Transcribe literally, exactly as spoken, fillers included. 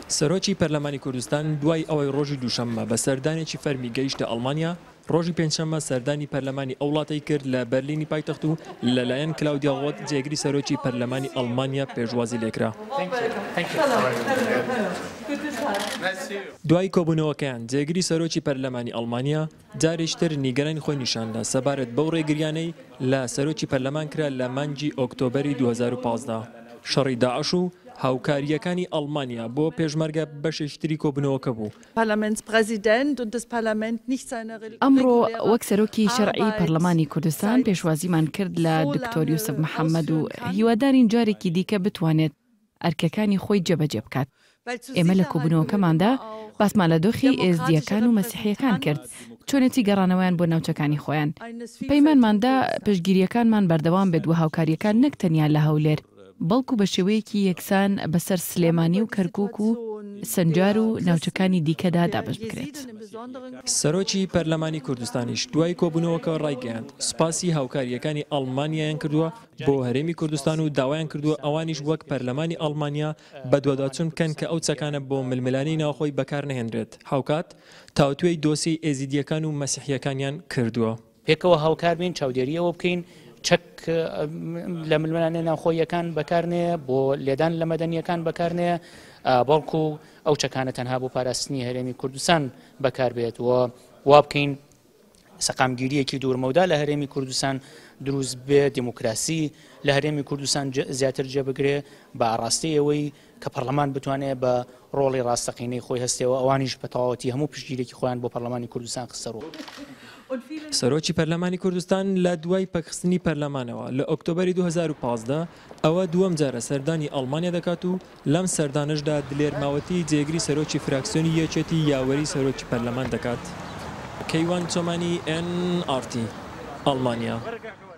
سەرۆکی پەرلەمانی کوردستان دوای ئەوەی ڕۆژی دووشەممە بە سەردانێکی فەرمی گەیشتە ئەڵمانیا، ڕۆژی پێنجشەممە سەردانی پەرلەمانی ئەو وڵاتەی کرد لە بەرلینی پایتەخت و لەلایەن کلاودیا غۆت جێگری سەرۆکی پەرلەمانی ئەڵمانیا پێشوازی لێکرا. دوای کۆبوونەوەکەیان جێگری سەرۆکی پەرلەمانی ئەڵمانیا جارێکتر نیگەرانی خۆی نیشاندا سەبارەت بەو ڕێگریانەی لە سەرۆکی پەرلەمان کرا لە مانگی ئۆکتۆبەری دوو هەزار و پانزدە. شەڕی داعش و هاوکاریەکانی ئەڵمانیا بۆ پێشمەرگە بەشێشتری کۆبوونەوەکە بوو. ئەمڕۆ وەک سەرۆکی شەرعی پەرلەمانی کوردستان پێشوازیمان کرد لە دکتۆر یوسف محەممەد و هیوادارین جارێکی دیکە بتوانێت ئەرکەکانی خۆی جێبەجێ بکات. ئێمە لە کۆبوونەوەکەماندا باسمان لە دۆخی ئێزدیەکان و مەسیحیەکان کرد چۆنێتی گەڕانەوەیان بۆ ناوچەکانی خۆیان. پەیمانماندا پشتگیریەکانمان بەردەوام بێت و هاوکاریەکان نەک تەنیا لە هەولێر بەڵکو بە شێوەیەکی یەکسان بەسەر سلێمانی و کەرکووک و سەنجار و ناوچەکانی دیکەدا دابش بکرێت. سەرۆکی پەرلەمانی کوردستانیش دوای کۆبوونەوەکە ڕایگەیاند سوپاسی هاوکاریەکانی ئەڵمانیایان کردووە بۆ هەرێمی کوردستان و داوایان کردووە ئەوانیش وەک پەرلەمانی ئەڵمانیا بە دووەداچوون بکەن کە ئەو چەکانە بۆ ململانەی ناوخۆی بەکار نەهێنرێت. هاوکات تاوتوێی دۆسی ئێزیدیەکان و مەسیحیەکانیان کردووە. پێکەوە هاوکار بین چاودێریەوە بکەین چەک لە ململانە ناوخۆیەکان بەکارنێ بۆ لێدان لە مەدەنیەکان بەکارنێ بەڵکو ئەو چەکانە تەنها بۆ پاراستنی هەرێمی کوردستان بەکاربێت و وا بکەین سەقامگیریەکی دوورمەودا لە هەرێمی کوردستان دروست بێ دیموکراسی لە هەرێمی کوردستان زیاتر جێبگرێ بە ئاڕاستی ئەوەی کە پەرلەمان بتوانێت بە ڕۆڵی ڕاستەقینەی خۆی هەستێەوە ئەوانیش بە تەواوەتی هەموو پشتگیرێکی خۆیان بۆ پەرلەمانی کوردستان خستەڕوە. سەرۆکی پەرلەمانی کوردستان لە دوای پەکخستنی پەرلەمانەوە لە ئۆکتۆبەری دوو هەزار و پانزدە ئەوە دووەم جارە سەردانی ئەڵمانیا دەکات و لەم سەردانشدا دلێرماوەتی جێگری سەرۆکی فراکسیۆنی یەکێتی یاوەری سەرۆکی پەرلەمان دەکات. کەیوان چۆمانی ئێن ئار تی ئەڵمانیا.